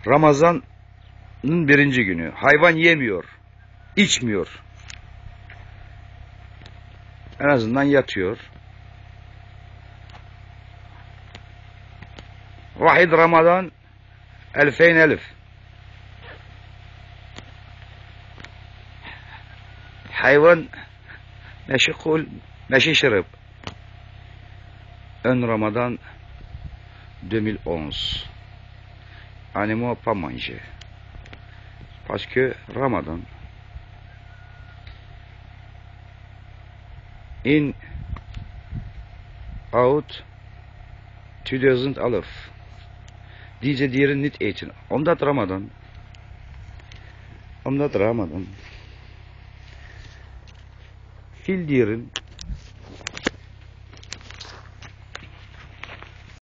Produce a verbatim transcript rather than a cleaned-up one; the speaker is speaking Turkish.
Ramazan'ın birinci günü. Hayvan yemiyor, içmiyor. En azından yatıyor. Vahid Ramazan elfeyn elif. Hayvan meşi kul, meşi şırıp. Un Ramadan deux mille onze. Animaux pas manger. Parce que Ramadan in out iki bin elf. Diese dieren nicht eten. Omdat Ramadan. Omdat Ramadan. Viel dieren